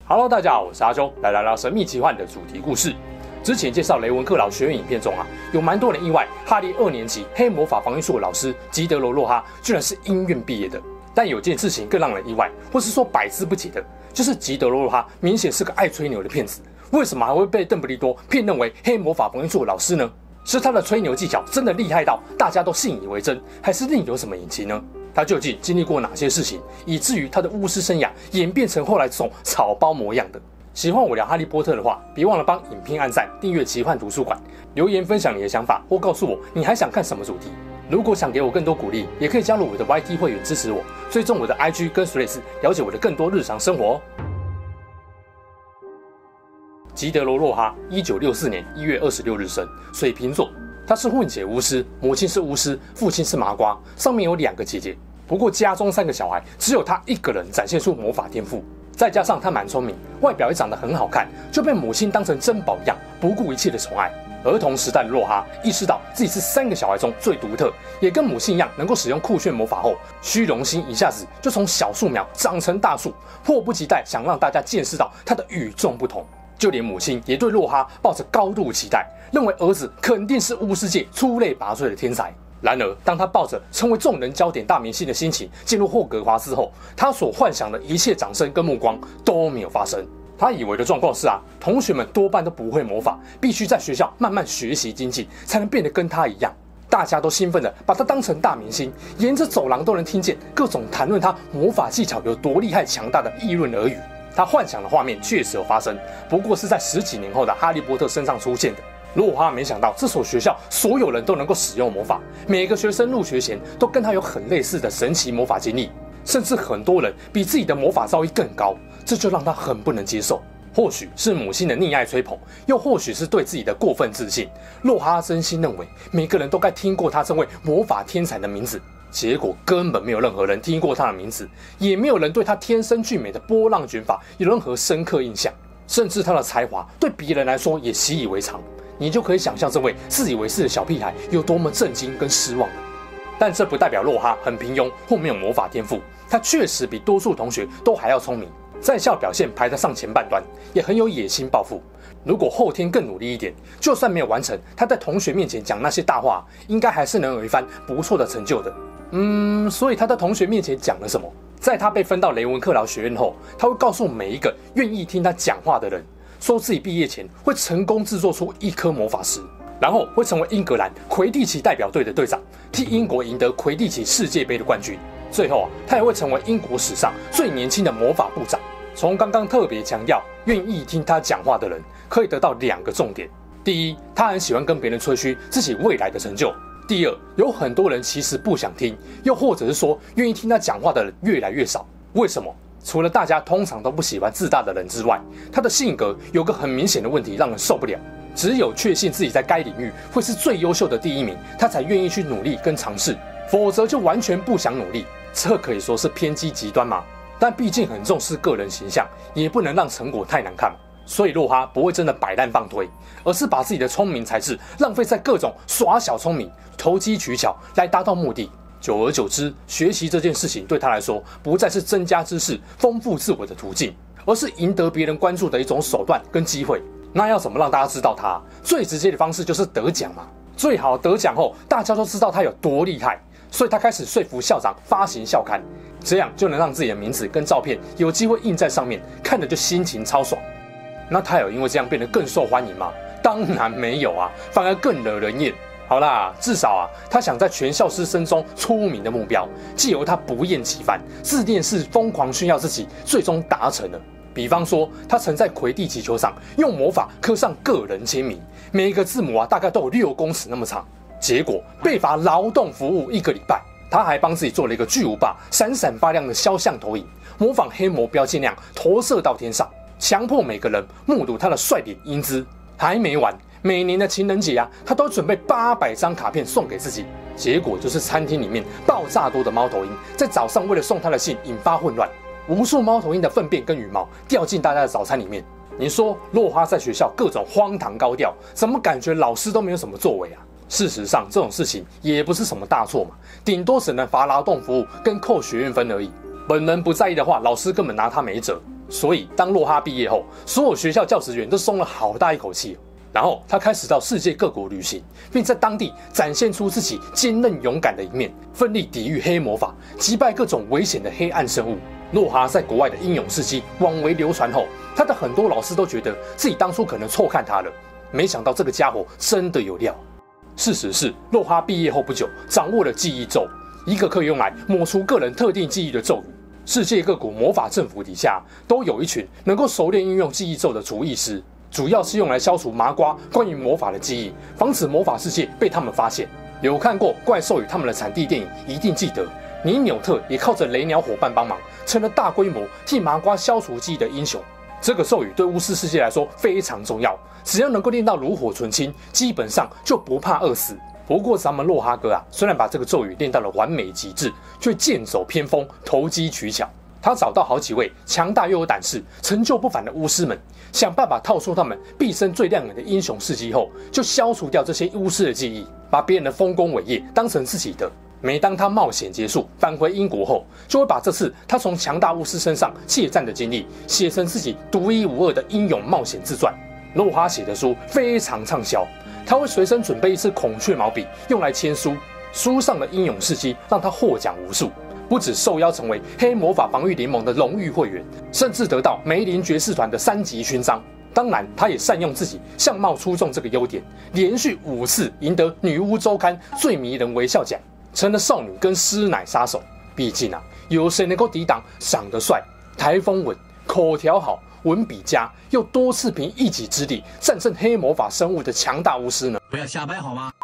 Hello， 大家好，我是阿周，来聊聊神秘奇幻的主题故事。之前介绍雷文克劳学院影片中有蛮多人意外，哈利2年级黑魔法防御术的老师吉德罗·洛哈居然是音院毕业的。但有件事情更让人意外，或是说百思不解的，就是吉德罗·洛哈明显是个爱吹牛的骗子，为什么还会被邓布利多骗认为黑魔法防御术的老师呢？是他的吹牛技巧真的厉害到大家都信以为真，还是另有什么隐情呢？他究竟经历过哪些事情，以至于他的巫师生涯演变成后来这种草包模样的？喜欢我聊哈利波特的话，别忘了帮影片按赞、订阅奇幻图书馆，留言分享你的想法，或告诉我你还想看什么主题。如果想给我更多鼓励，也可以加入我的 YT 会员支持我，追踪我的 IG 跟 Threads， 了解我的更多日常生活哦。吉德罗·洛哈，1964年1月26日生，水瓶座。他是混血巫师，母亲是巫师，父亲是麻瓜，上面有2个姐姐。不过家中3个小孩，只有他一个人展现出魔法天赋。再加上他蛮聪明，外表也长得很好看，就被母亲当成珍宝一样，不顾一切的宠爱。儿童时代的洛哈意识到自己是3个小孩中最独特，也跟母亲一样能够使用酷炫魔法后，虚荣心一下子就从小树苗长成大树，迫不及待想让大家见识到他的与众不同。就连母亲也对洛哈抱着高度期待，认为儿子肯定是巫师界出类拔萃的天才。然而，当他抱着成为众人焦点大明星的心情进入霍格华兹后，他所幻想的一切掌声跟目光都没有发生。他以为的状况是同学们多半都不会魔法，必须在学校慢慢学习精进，才能变得跟他一样。大家都兴奋地把他当成大明星，沿着走廊都能听见各种谈论他魔法技巧有多厉害强大的议论耳语。他幻想的画面确实有发生，不过是在10几年后的哈利波特身上出现的。洛哈没想到这所学校所有人都能够使用魔法，每个学生入学前都跟他有很类似的神奇魔法经历，甚至很多人比自己的魔法造诣更高，这就让他很不能接受。或许是母亲的溺爱吹捧，又或许是对自己的过分自信，洛哈真心认为每个人都该听过他这位魔法天才的名字。结果根本没有任何人听过他的名字，也没有人对他天生俊美的波浪卷发有任何深刻印象，甚至他的才华对别人来说也习以为常。你就可以想象这位自以为是的小屁孩有多么震惊跟失望了。但这不代表洛哈很平庸或没有魔法天赋，他确实比多数同学都还要聪明，在校表现排得上前半端，也很有野心抱负。如果后天更努力一点，就算没有完成他在同学面前讲那些大话，应该还是能有一番不错的成就的。所以他在同学面前讲了什么？在他被分到雷文克劳学院后，他会告诉每一个愿意听他讲话的人，说自己毕业前会成功制作出1颗魔法石，然后会成为英格兰魁地奇代表队的队长，替英国赢得魁地奇世界杯的冠军。最后他也会成为英国史上最年轻的魔法部长。从刚刚特别强调，愿意听他讲话的人可以得到2个重点：第一，他很喜欢跟别人吹嘘自己未来的成就；第二，有很多人其实不想听，又或者是说愿意听他讲话的人越来越少。为什么？除了大家通常都不喜欢自大的人之外，他的性格有个很明显的问题让人受不了。只有确信自己在该领域会是最优秀的第1名，他才愿意去努力跟尝试，否则就完全不想努力。这可以说是偏激极端吗？但毕竟很重视个人形象，也不能让成果太难看嘛。所以洛哈不会真的摆烂放推，而是把自己的聪明才智浪费在各种耍小聪明、投机取巧来达到目的。久而久之，学习这件事情对他来说不再是增加知识、丰富自我的途径，而是赢得别人关注的一种手段跟机会。那要怎么让大家知道他？最直接的方式就是得奖嘛。最好得奖后，大家都知道他有多厉害，所以他开始说服校长发行校刊，这样就能让自己的名字跟照片有机会印在上面，看着就心情超爽。那他有因为这样变得更受欢迎吗？当然没有反而更惹人厌。好啦，至少他想在全校师生中出名的目标，藉由他不厌其烦、自恋式疯狂炫耀自己，最终达成了。比方说，他曾在魁地奇球上用魔法刻上个人签名，每一个字母大概都有6公尺那么长，结果被罚劳动服务1个礼拜。他还帮自己做了一个巨无霸闪闪发亮的肖像投影，模仿黑魔标记那样投射到天上，强迫每个人目睹他的帅脸英姿。还没完，每年的情人节他都准备800张卡片送给自己，结果就是餐厅里面爆炸多的猫头鹰在早上为了送他的信引发混乱，无数猫头鹰的粪便跟羽毛掉进大家的早餐里面。你说洛哈在学校各种荒唐高调，怎么感觉老师都没有什么作为事实上，这种事情也不是什么大错嘛，顶多只能罚劳动服务跟扣学院分而已。本人不在意的话，老师根本拿他没辙。 所以当洛哈毕业后，所有学校教职员都松了好大一口气。然后他开始到世界各国旅行，并在当地展现出自己坚韧勇敢的一面，奋力抵御黑魔法，击败各种危险的黑暗生物。洛哈在国外的英勇事迹广为流传后，他的很多老师都觉得自己当初可能错看他了，没想到这个家伙真的有料。事实是，洛哈毕业后不久，掌握了记忆咒，一个可以用来抹除个人特定记忆的咒语。世界各国魔法政府底下都有一群能够熟练运用记忆咒的厨艺师，主要是用来消除麻瓜关于魔法的记忆，防止魔法世界被他们发现。有看过《怪兽与他们的产地》电影，一定记得尼纽特也靠着雷鸟伙伴帮忙，成了大规模替麻瓜消除记忆的英雄。这个咒语对巫师世界来说非常重要，只要能够练到炉火纯青，基本上就不怕饿死。不过咱们洛哈哥虽然把这个咒语练到了完美极致，却剑走偏锋，投机取巧。他找到好几位强大又有胆识、成就不凡的巫师们，想办法套出他们毕生最亮眼的英雄事迹后，就消除掉这些巫师的记忆，把别人的丰功伟业当成自己的。每当他冒险结束返回英国后，就会把这次他从强大巫师身上窃占的经历写成自己独一无二的英勇冒险自传。洛哈写的书非常畅销，他会随身准备一支孔雀毛笔用来签书，书上的英勇事迹让他获奖无数，不只受邀成为黑魔法防御联盟的荣誉会员，甚至得到梅林爵士团的3级勋章。当然，他也善用自己相貌出众这个优点，连续5次赢得女巫周刊最迷人微笑奖，成了少女跟师奶杀手。毕竟有谁能够抵挡长得帅、台风稳、口条好、文笔佳，又多次凭一己之力战胜黑魔法生物的强大巫师呢？ 不要瞎掰好吗？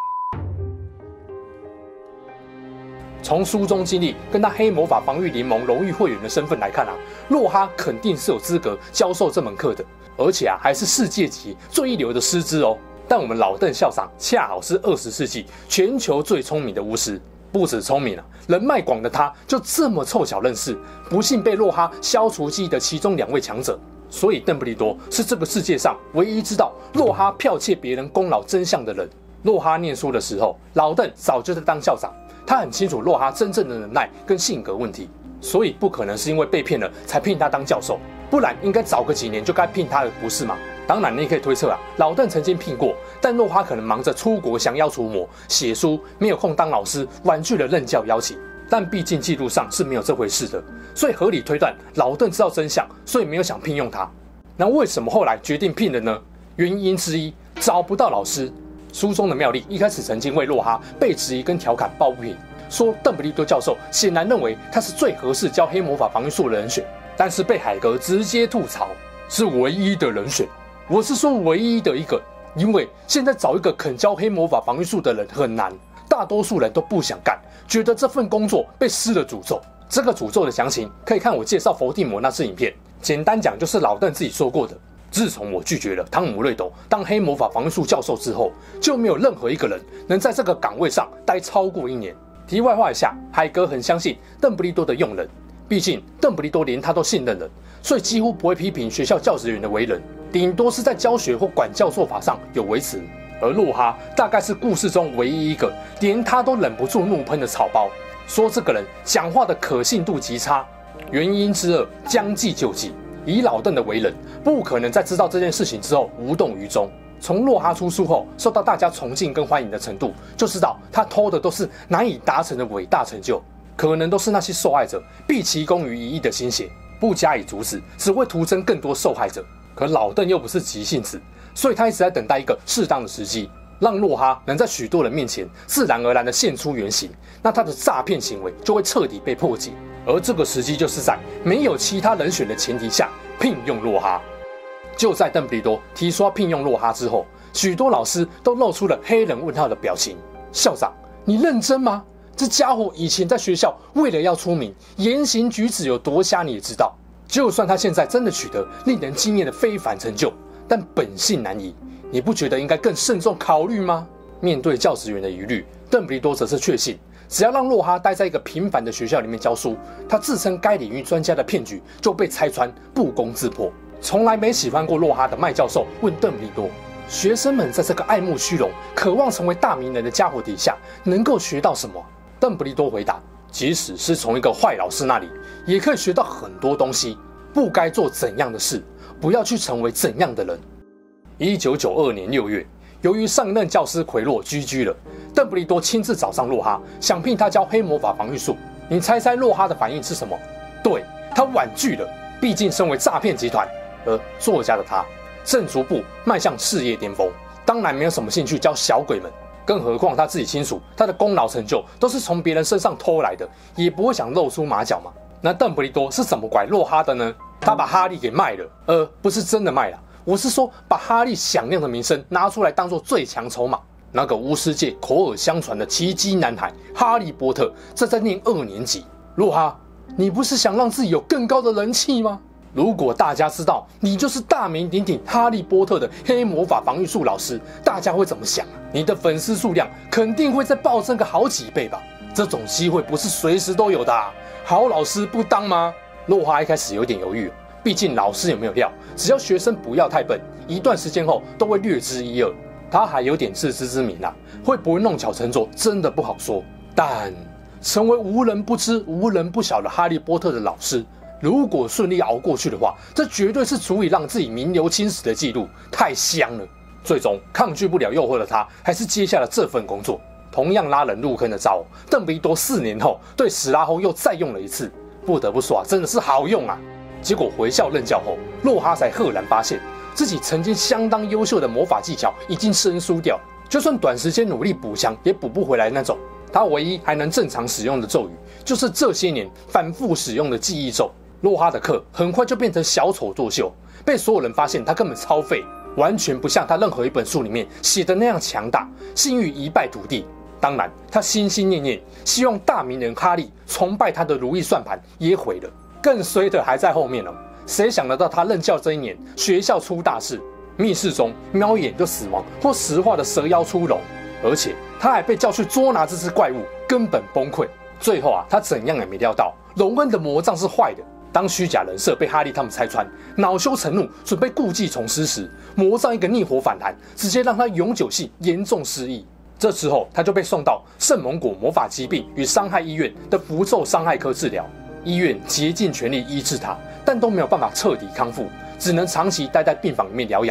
从书中经历跟他黑魔法防御联盟荣誉会员的身份来看洛哈肯定是有资格教授这门课的，而且还是世界级最一流的师资哦。但我们老邓校长恰好是20世纪全球最聪明的巫师，不止聪明人脉广的他就这么凑巧认识不幸被洛哈消除记忆的其中2位强者。所以邓布利多是这个世界上唯一知道洛哈剽窃别人功劳真相的人。洛哈念书的时候，老邓早就在当校长，他很清楚洛哈真正的能耐跟性格问题，所以不可能是因为被骗了才聘他当教授，不然应该早个几年就该聘他了，不是吗？当然，你也可以推测老邓曾经聘过，但洛哈可能忙着出国降妖除魔、写书，没有空当老师，婉拒了任教邀请。但毕竟记录上是没有这回事的，所以合理推断老邓知道真相，所以没有想聘用他。那为什么后来决定聘了呢？原因之一，找不到老师。书中的妙丽一开始曾经为洛哈被质疑跟调侃抱不平，说邓布利多教授显然认为他是最合适教黑魔法防御术的人选，但是被海格直接吐槽是唯一的人选。我是说唯一的一个，因为现在找一个肯教黑魔法防御术的人很难，大多数人都不想干，觉得这份工作被施了诅咒。这个诅咒的详情可以看我介绍伏地魔那支影片，简单讲就是老邓自己说过的。自从我拒绝了汤姆·瑞斗当黑魔法防御术教授之后，就没有任何一个人能在这个岗位上待超过1年。题外话一下，海格很相信邓布利多的用人，毕竟邓布利多连他都信任了，所以几乎不会批评学校教职员的为人，顶多是在教学或管教做法上有维持。而洛哈大概是故事中唯一一个连他都忍不住怒喷的草包，说这个人讲话的可信度极差。原因之2，将计就计。以老邓的为人，不可能在知道这件事情之后无动于衷。从洛哈出书后受到大家崇敬跟欢迎的程度，就知道他偷的都是难以达成的伟大成就，可能都是那些受害者毕其功于一役的心血，不加以阻止，只会徒增更多受害者。可老邓又不是急性子，所以他一直在等待一个适当的时机，让洛哈能在许多人面前自然而然地现出原形，那他的诈骗行为就会彻底被破解。而这个时机就是在没有其他人选的前提下聘用洛哈。就在邓布利多提出要聘用洛哈之后，许多老师都露出了黑人问号的表情。校长，你认真吗？这家伙以前在学校为了要出名，言行举止有多瞎你也知道。就算他现在真的取得令人惊艳的非凡成就，但本性难移，你不觉得应该更慎重考虑吗？面对教职员的疑虑，邓布利多则是确信，只要让洛哈待在一个平凡的学校里面教书，他自称该领域专家的骗局就被拆穿，不攻自破。从来没喜欢过洛哈的麦教授问邓布利多，学生们在这个爱慕虚荣、渴望成为大名人的家伙底下能够学到什么？邓布利多回答，即使是从一个坏老师那里，也可以学到很多东西。 不该做怎样的事，不要去成为怎样的人。1992年6月，由于上一任教师奎洛居居了，邓布利多亲自找上洛哈，想聘他教黑魔法防御术。你猜猜洛哈的反应是什么？对，他婉拒了。毕竟身为诈骗集团而作家的他，正逐步迈向事业巅峰，当然没有什么兴趣教小鬼们。更何况他自己清楚，他的功劳成就都是从别人身上偷来的，也不会想露出马脚嘛。那邓布利多是怎么拐洛哈的呢？他把哈利给卖了，不是真的卖了，我是说把哈利响亮的名声拿出来当做最强筹码。那个巫师界口耳相传的奇迹男孩哈利波特，正在念2年级。洛哈，你不是想让自己有更高的人气吗？如果大家知道你就是大名鼎鼎哈利波特的黑魔法防御术老师，大家会怎么想啊？你的粉丝数量肯定会再暴增个好几倍吧？这种机会不是随时都有的啊，好老师不当吗？洛哈一开始有点犹豫，毕竟老师有没有料，只要学生不要太笨，一段时间后都会略知一二。他还有点自知之明啊，会不会弄巧成拙真的不好说。但成为无人不知无人不晓的哈利波特的老师，如果顺利熬过去的话，这绝对是足以让自己名留青史的记录，太香了。最终抗拒不了诱惑的他，还是接下了这份工作。同样拉人入坑的招，邓布利多4年后对史拉轰又再用了一次，不得不说真的是好用啊。结果回校任教后，洛哈才赫然发现自己曾经相当优秀的魔法技巧已经生疏掉，就算短时间努力补强也补不回来那种。他唯一还能正常使用的咒语，就是这些年反复使用的记忆咒。洛哈的课很快就变成小丑作秀，被所有人发现他根本超废，完全不像他任何一本书里面写的那样强大，信誉一败涂地。当然，他心心念念希望大名人哈利崇拜他的如意算盘也毁了。更衰的还在后面了，谁想得到他任教这一年，学校出大事，密室中瞄一眼就死亡或石化的蛇妖出笼，而且他还被叫去捉拿这只怪物，根本崩溃。最后他怎样也没料到，荣恩的魔杖是坏的。当虚假人设被哈利他们拆穿，恼羞成怒，准备故技重施时，魔杖一个逆火反弹，直接让他永久性严重失忆。这之后，他就被送到圣蒙果魔法疾病与伤害医院的符咒伤害科治疗。医院竭尽全力医治他，但都没有办法彻底康复，只能长期待在病房里面疗养。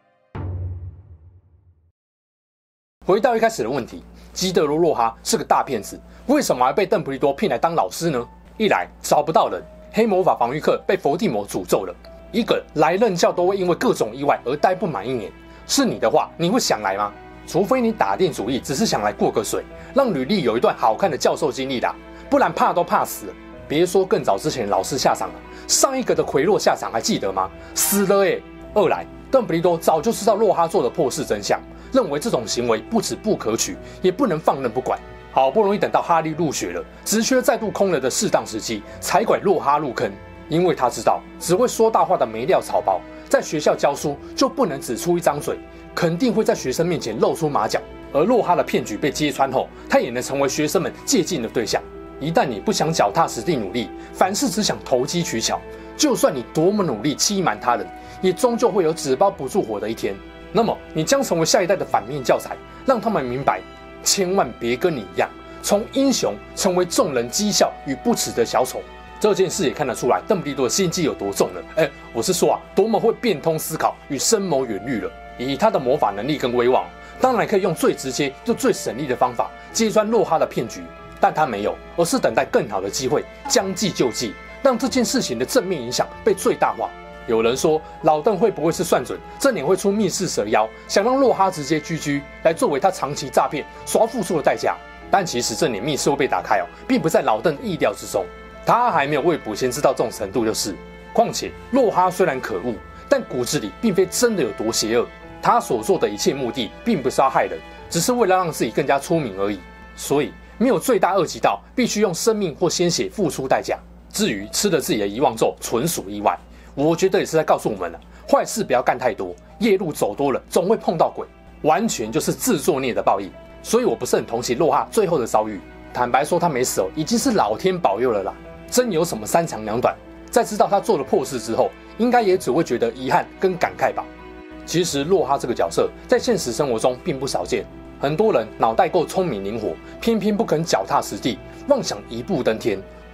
回到一开始的问题，基德罗洛哈是个大骗子，为什么还被邓布利多聘来当老师呢？一来找不到人，黑魔法防御课被伏地魔诅咒了；一个来任教都会因为各种意外而待不满1年。是你的话，你会想来吗？除非你打定主意只是想来过个水，让履历有一段好看的教授经历啦，不然怕都怕死了。别说更早之前老师下场了，上一个的奎洛下场还记得吗？死了耶。二来，邓布利多早就知道洛哈做的破事真相，认为这种行为不止不可取，也不能放任不管。好不容易等到哈利入学了，职缺再度空了的适当时机，才拐洛哈入坑。因为他知道，只会说大话的没料草包，在学校教书就不能只出一张嘴，肯定会在学生面前露出马脚。而洛哈的骗局被揭穿后，他也能成为学生们借鉴的对象。一旦你不想脚踏实地努力，凡事只想投机取巧，就算你多么努力欺瞒他人，也终究会有纸包不住火的一天。那么你将成为下一代的反面教材，让他们明白，千万别跟你一样，从英雄成为众人讥笑与不耻的小丑。这件事也看得出来邓布利多的心机有多重了。我是说多么会变通思考与深谋远虑了。以他的魔法能力跟威望，当然可以用最直接又最省力的方法揭穿洛哈的骗局。但他没有，而是等待更好的机会，将计就计，让这件事情的正面影响被最大化。有人说，老邓会不会是算准这年会出密室蛇妖，想让洛哈直接居来作为他长期诈骗刷付出的代价？但其实这年密室会被打开并不在老邓意料之中。他还没有未卜先知到这种程度就是。况且洛哈虽然可恶，但骨子里并非真的有多邪恶。他所做的一切目的并不是要害人，只是为了让自己更加出名而已。所以没有罪大恶极到必须用生命或鲜血付出代价。至于吃了自己的遗忘咒，纯属意外。我觉得也是在告诉我们坏事不要干太多，夜路走多了总会碰到鬼，完全就是自作孽的报应。所以我不是很同情洛哈最后的遭遇。坦白说，他没死已经是老天保佑了啦。真有什么3长2短，在知道他做了破事之后，应该也只会觉得遗憾跟感慨吧。其实洛哈这个角色在现实生活中并不少见。很多人脑袋够聪明灵活，偏偏不肯脚踏实地，妄想一步登天，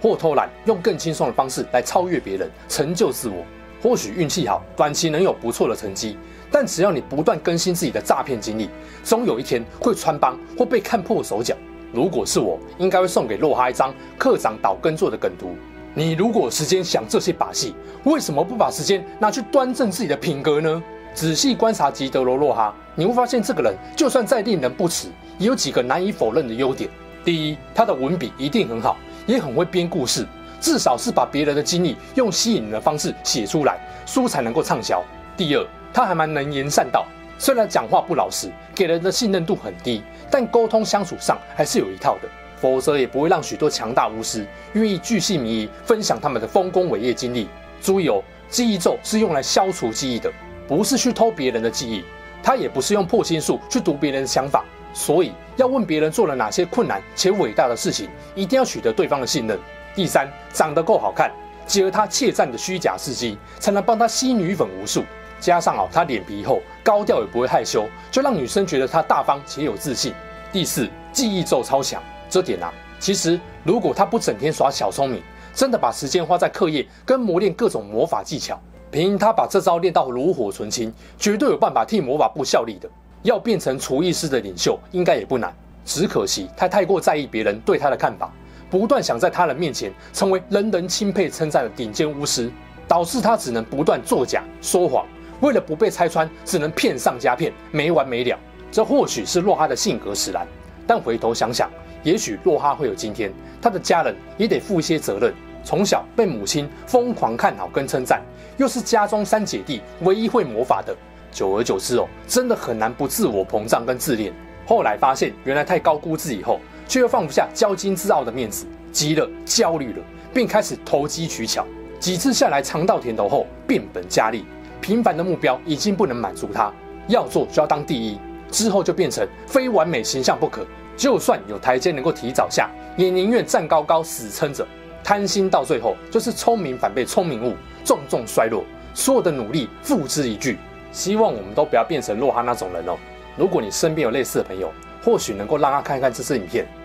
或偷懒，用更轻松的方式来超越别人，成就自我。或许运气好，短期能有不错的成绩，但只要你不断更新自己的诈骗经历，终有一天会穿帮或被看破手脚。如果是我，应该会送给洛哈一张课长倒耕作的梗图。你如果有时间想这些把戏，为什么不把时间拿去端正自己的品格呢？仔细观察吉德罗·洛哈，你会发现这个人就算再令人不齿，也有几个难以否认的优点。第一，他的文笔一定很好，也很会编故事，至少是把别人的经历用吸引人的方式写出来，书才能够畅销。第二，他还蛮能言善道，虽然讲话不老实，给人的信任度很低，但沟通相处上还是有一套的，否则也不会让许多强大巫师愿意巨细靡遗分享他们的丰功伟业经历。注意哦，记忆咒是用来消除记忆的，不是去偷别人的记忆，他也不是用破心术去读别人的想法，所以要问别人做了哪些困难且伟大的事情，一定要取得对方的信任。第三，长得够好看，结合他怯战的虚假事迹，才能帮他吸女粉无数。加上他脸皮厚，高调也不会害羞，就让女生觉得他大方且有自信。第四，记忆咒超强，这点其实如果他不整天耍小聪明，真的把时间花在课业跟磨练各种魔法技巧，凭他把这招练到炉火纯青，绝对有办法替魔法部效力的。要变成厨艺师的领袖，应该也不难。只可惜他太过在意别人对他的看法，不断想在他人面前成为人人钦佩称赞的顶尖巫师，导致他只能不断作假说谎，为了不被拆穿，只能骗上加骗，没完没了。这或许是洛哈的性格使然，但回头想想，也许洛哈会有今天，他的家人也得负一些责任。从小被母亲疯狂看好跟称赞，又是家中3姐弟唯一会魔法的，久而久之真的很难不自我膨胀跟自恋。后来发现原来太高估自己后，却又放不下骄矜自傲的面子，急了焦虑了，并开始投机取巧。几次下来尝到甜头后，变本加厉，平凡的目标已经不能满足他，要做就要当第一，之后就变成非完美形象不可，就算有台阶能够提早下，也宁愿站高高死撑着。贪心到最后就是聪明反被聪明误，重重衰落，所有的努力付之一炬。希望我们都不要变成洛哈那种人哦。如果你身边有类似的朋友，或许能够让他看看这支影片，